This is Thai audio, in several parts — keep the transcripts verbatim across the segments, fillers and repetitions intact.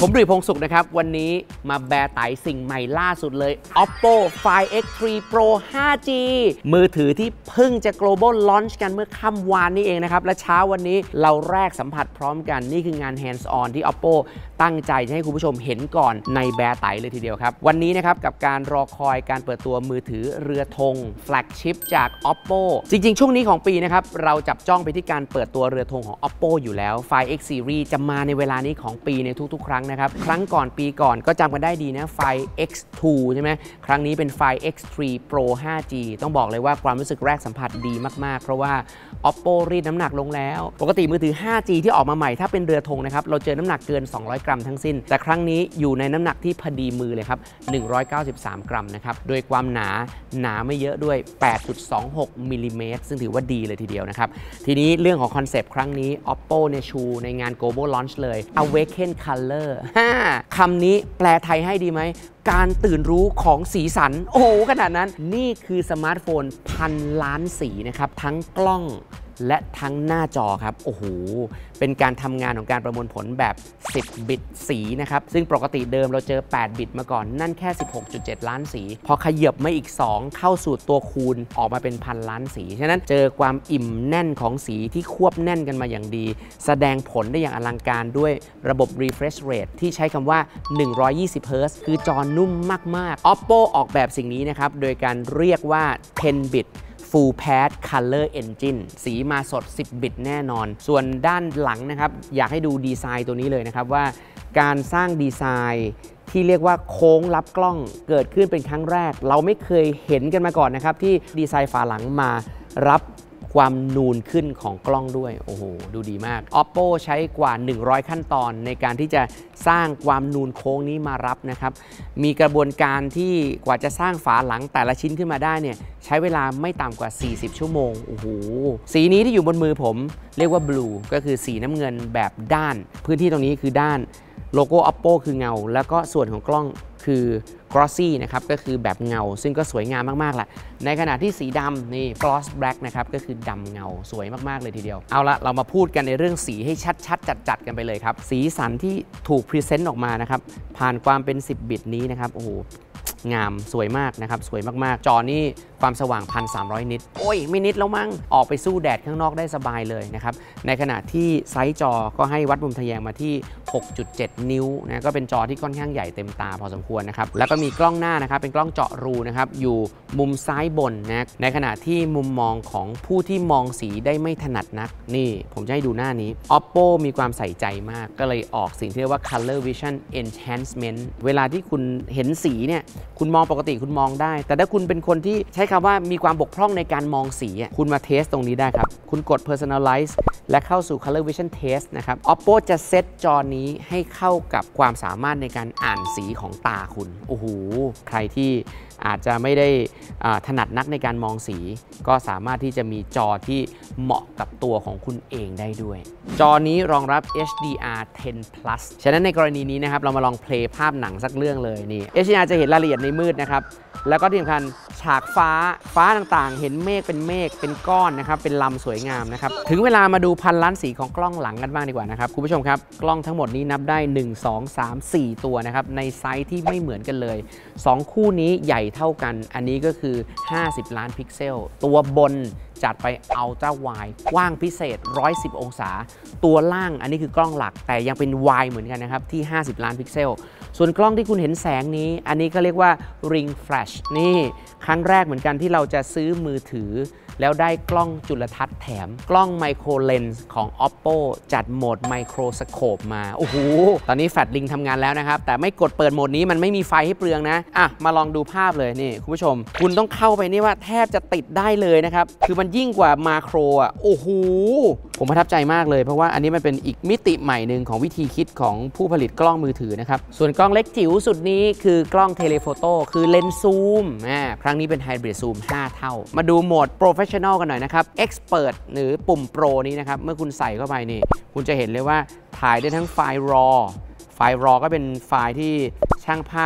ผมดุยพงษ์สุขนะครับวันนี้มาแบร์ไตสิ่งใหม่ล่าสุดเลย Oppo ไฟว์ เอ็กซ์ ทรี Pro ไฟว์ จี มือถือที่เพิ่งจะ global launch กันเมื่อค่ำวานนี้เองนะครับและเช้าวันนี้เราแรกสัมผัสพร้อมกันนี่คืองาน hands on ที่ Oppo ตั้งใจจะให้คุณผู้ชมเห็นก่อนในแบร์ไตเลยทีเดียวครับวันนี้นะครับกับการรอคอยการเปิดตัวมือถือเรือธง flagship จาก Oppo จริงๆช่วงนี้ของปีนะครับเราจับจ้องไปที่การเปิดตัวเรือธงของ Oppo อยู่แล้ว ไฟว์ เอ็กซ์ Series จะมาในเวลานี้ของปีในทุกๆครั้งนะครับครั้งก่อนปีก่อนก็จำกันได้ดีนะไฟว์ เอ็กซ์ ทู ใช่ไหมครั้งนี้เป็นไฟว์ เอ็กซ์ ทรี Pro ไฟว์ จี ต้องบอกเลยว่าความรู้สึกแรกสัมผัสดีมากๆเพราะว่า Oppo รีดน้ำหนักลงแล้วปกติมือถือ ไฟว์ จี ที่ออกมาใหม่ถ้าเป็นเรือธงนะครับเราเจอน้ำหนักเกินสองร้อยกรัมทั้งสิ้นแต่ครั้งนี้อยู่ในน้ำหนักที่พอดีมือเลยครับหนึ่งร้อยเก้าสิบสามกรัมนะครับโดยความหนาหนาไม่เยอะด้วย แปดจุดสองหก มิลลิเมตรซึ่งถือว่าดีเลยทีเดียวนะครับทีนี้เรื่องของคอนเซปต์ครั้งนี้ Oppo เนี่ยชูในงาน global launch เลย Awaken Color คำนี้แปลไทยให้ดีไหมการตื่นรู้ของสีสันโอ้โหขนาดนั้นนี่คือสมาร์ทโฟนพันล้านสีนะครับทั้งกล้องและทั้งหน้าจอครับโอ้โหเป็นการทำงานของการประมวลผลแบบสิบบิตสีนะครับซึ่งปกติเดิมเราเจอแปดบิตมาก่อนนั่นแค่ สิบหกจุดเจ็ด ล้านสีพอขยับมาอีกสองเข้าสู่ตัวคูณออกมาเป็นพันล้านสีฉะนั้นเจอความอิ่มแน่นของสีที่ควบแน่นกันมาอย่างดีแสดงผลได้อย่างอลังการด้วยระบบ refresh rate ที่ใช้คำว่าหนึ่งร้อยยี่สิบเฮิร์ตซ์คือจอนุ่มมากๆ Oppo ออกแบบสิ่งนี้นะครับโดยการเรียกว่าสิบบิตFull Pad Color Engine สีมาสดสิบบิตแน่นอนส่วนด้านหลังนะครับอยากให้ดูดีไซน์ตัวนี้เลยนะครับว่าการสร้างดีไซน์ที่เรียกว่าโค้งรับกล้องเกิดขึ้นเป็นครั้งแรกเราไม่เคยเห็นกันมาก่อนนะครับที่ดีไซน์ฝาหลังมารับความนูนขึ้นของกล้องด้วยโอ้โหดูดีมาก Oppo ใช้กว่าหนึ่งร้อยขั้นตอนในการที่จะสร้างความนูนโค้งนี้มารับนะครับมีกระบวนการที่กว่าจะสร้างฝาหลังแต่ละชิ้นขึ้นมาได้เนี่ยใช้เวลาไม่ต่ำกว่าสี่สิบชั่วโมงโอ้โหสีนี้ที่อยู่บนมือผมเรียกว่า Blue ก็คือสีน้ำเงินแบบด้านพื้นที่ตรงนี้คือด้านโลโก้ Oppo คือเงาแล้วก็ส่วนของกล้องคือ glossy นะครับก็คือแบบเงาซึ่งก็สวยงามมากๆแหละในขณะที่สีดำนี่ gloss black นะครับก็คือดำเงาสวยมากๆเลยทีเดียวเอาละเรามาพูดกันในเรื่องสีให้ชัดๆจัดๆกันไปเลยครับสีสันที่ถูกพรีเซนต์ออกมานะครับผ่านความเป็นสิบบิตนี้นะครับโอ้โหงามสวยมากนะครับสวยมากๆจอนี่ความสว่าง หนึ่งพันสามร้อย นิตโอ้ยไม่นิดแล้วมั้งออกไปสู้แดดข้างนอกได้สบายเลยนะครับในขณะที่ไซส์จอก็ให้วัดมุมทะแยงมาที่ หกจุดเจ็ด นิ้วนะก็เป็นจอที่ค่อนข้างใหญ่เต็มตาพอสมควรนะครับแล้วก็มีกล้องหน้านะครับเป็นกล้องเจาะรูนะครับอยู่มุมซ้ายบนนะในขณะที่มุมมองของผู้ที่มองสีได้ไม่ถนัดนักนี่ผมจะให้ดูหน้านี้ Oppo มีความใส่ใจมากก็เลยออกสิ่งที่เรียกว่า Color Vision Enhancement เวลาที่คุณเห็นสีเนี่ยคุณมองปกติคุณมองได้แต่ถ้าคุณเป็นคนที่ใช้คำว่ามีความบกพร่องในการมองสีคุณมาเทสตรงนี้ได้ครับคุณกด Personalize และเข้าสู่ Color Vision Test นะครับ Oppo จะเซตจอนี้ให้เข้ากับความสามารถในการอ่านสีของตาคุณโอ้โหใครที่อาจจะไม่ได้ถนัดนักในการมองสีก็สามารถที่จะมีจอที่เหมาะกับตัวของคุณเองได้ด้วยจอนี้รองรับ เอช ดี อาร์ เท็น พลัส ฉะนั้นในกรณีนี้นะครับเรามาลองเพลย์ภาพหนังสักเรื่องเลยนี่ เอช ดี อาร์ จะเห็นรายละเอียดในมืดนะครับแล้วก็ที่สำคัญฉากฟ้าฟ้าต่างๆเห็นเมฆเป็นเมฆเป็นก้อนนะครับเป็นลำสวยงามนะครับถึงเวลามาดูพันล้านสีของกล้องหลังกันบ้างดีกว่านะครับคุณผู้ชมครับกล้องทั้งหมดนี้นับได้หนึ่ง สอง สาม สี่ตัวนะครับในไซส์ที่ไม่เหมือนกันเลยสองคู่นี้ใหญ่เท่ากันอันนี้ก็คือห้าสิบล้านพิกเซลตัวบนจัดไปอัลตร้าไวด์กว้างพิเศษหนึ่งร้อยสิบองศาตัวล่างอันนี้คือกล้องหลักแต่ยังเป็นไวด์เหมือนกันนะครับที่ห้าสิบล้านพิกเซลส่วนกล้องที่คุณเห็นแสงนี้อันนี้ก็เรียกว่า Ring Flash นี่ครั้งแรกเหมือนกันที่เราจะซื้อมือถือแล้วได้กล้องจุลทรรศน์แถมกล้องไมโครเลนส์ของ Oppo จัดโหมดไมโครสโคปมาโอ้โหตอนนี้แฟลชลิงทำงานแล้วนะครับแต่ไม่กดเปิดโหมดนี้มันไม่มีไฟให้เปลืองนะอ่ะมาลองดูภาพเลยนี่คุณผู้ชมคุณต้องเข้าไปนี่ว่าแทบจะติดได้เลยนะครับคือมันยิ่งกว่ามาโครอ่ะโอ้โหผมประทับใจมากเลยเพราะว่าอันนี้มันเป็นอีกมิติใหม่หนึ่งของวิธีคิดของผู้ผลิตกล้องมือถือนะครับส่วนกล้องเล็กจิ๋วสุดนี้คือกล้องเทเลโฟโต้คือเลนส์ซูมอ่าครั้งนี้เป็นไฮบริดซูมห้าเท่ามาดูโหมด Professional กันหน่อยนะครับ Expert หรือปุ่ม Pro นี้นะครับเมื่อคุณใส่เข้าไปนี่คุณจะเห็นเลยว่าถ่ายได้ทั้งไฟล์ RAW ไฟล์ RAW ก็เป็นไฟล์ที่ช่างภาพช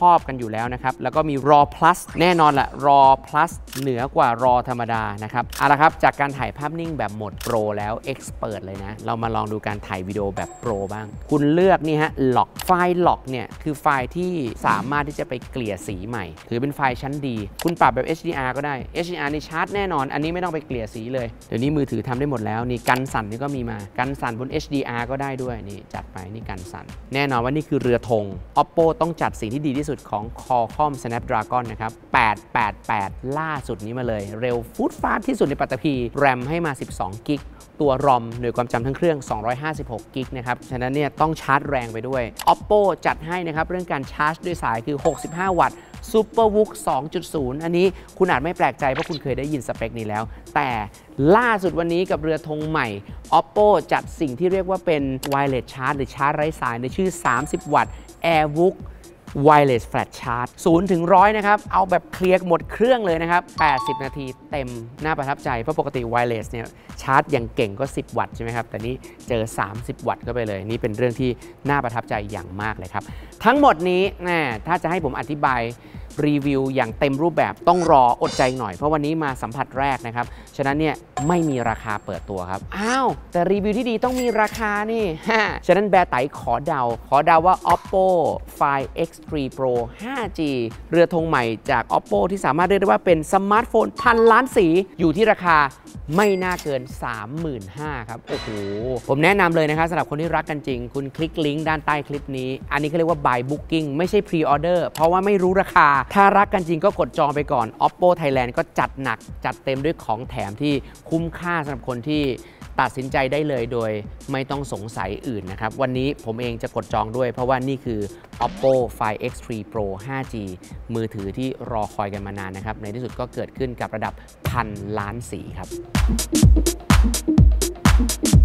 อบกันอยู่แล้วนะครับแล้วก็มี รอ plus แน่นอนแหละ รอ plus เหนือกว่า รอ ธรรมดานะครับเอาละครับจากการถ่ายภาพนิ่งแบบโหมดโปรแล้ว Expert เลยนะเรามาลองดูการถ่ายวิดีโอแบบโปรบ้างคุณเลือกนี่ฮะ ล็อก ไฟล์ ล็อก เนี่ยคือไฟล์ที่สามารถที่จะไปเกลี่ยสีใหม่ถือเป็นไฟล์ชั้นดีคุณปรับแบบ เอช ดี อาร์ ก็ได้ เอช ดี อาร์ นี่ชาร์จแน่นอนอันนี้ไม่ต้องไปเกลี่ยสีเลยเดี๋ยวนี้มือถือทำได้หมดแล้วนี่กันสั่นนี่ก็มีมากันสั่นบน เอช ดี อาร์ ก็ได้ด้วยนี่จัดไปนี่กันสั่นแน่นอนว่านี่คือเรือธง Oppo ต้องจัดสิ่งที่ดีที่สุดของ Qualcomm Snapdragon นะครับแปดแปดแปดล่าสุดนี้มาเลยเร็วฟูดฟาสที่สุดในปัตตภี แรม ให้มาสิบสองกิกตัว รอม หน่วยความจำทั้งเครื่องสองร้อยห้าสิบหกกิกนะครับฉะนั้นเนี่ยต้องชาร์จแรงไปด้วย Oppo จัดให้นะครับเรื่องการชาร์จด้วยสายคือหกสิบห้าวัตต์ SuperVOOC สองจุดศูนย์ อันนี้คุณอาจไม่แปลกใจเพราะคุณเคยได้ยินสเปคนี้แล้วแต่ล่าสุดวันนี้กับเรือธงใหม่ Oppo จัดสิ่งที่เรียกว่าเป็น Wireless Charge หรือชาร์จไร้สายในชื่อสามสิบวัตต์ AirVOOC Wireless Flash Charge ศูนย์ถึงร้อยนะครับเอาแบบเคลียร์หมดเครื่องเลยนะครับแปดสิบนาทีเต็มน่าประทับใจเพราะปกติ Wireless เนี่ยชาร์จอย่างเก่งก็สิบวัตต์ใช่ไหมครับแต่นี่เจอสามสิบวัตต์ก็ไปเลยนี่เป็นเรื่องที่น่าประทับใจอย่างมากเลยครับทั้งหมดนี้แน่ถ้าจะให้ผมอธิบายรีวิวอย่างเต็มรูปแบบต้องรออดใจหน่อยเพราะวันนี้มาสัมผัสแรกนะครับฉะนั้นเนี่ยไม่มีราคาเปิดตัวครับอ้าวแต่รีวิวที่ดีต้องมีราคานี่ฮะฉะนั้นแบร์ไตขอเดาขอเดาว่า Oppo ไฟล์ เอ็กซ์ ทรี Pro ไฟว์จี เรือธงใหม่จาก Oppo ที่สามารถเรียกได้ว่าเป็นสมาร์ทโฟนพันล้านสีอยู่ที่ราคาไม่น่าเกิน สามหมื่นห้าพัน ครับโอ้โหผมแนะนำเลยนะครับสำหรับคนที่รักกันจริงคุณคลิกลิงก์ด้านใต้คลิปนี้อันนี้เขาเรียกว่า buy booking ไม่ใช่ pre order เพราะว่าไม่รู้ราคาถ้ารักกันจริงก็กดจองไปก่อน Oppo Thailand ก็จัดหนักจัดเต็มด้วยของแถมที่คุ้มค่าสำหรับคนที่ตัดสินใจได้เลยโดยไม่ต้องสงสัยอื่นนะครับวันนี้ผมเองจะกดจองด้วยเพราะว่านี่คือ Oppo ไฟว์ เอ็กซ์ ทรี Pro ไฟว์จี มือถือที่รอคอยกันมานานนะครับในที่สุดก็เกิดขึ้นกับระดับพันล้านสีครับ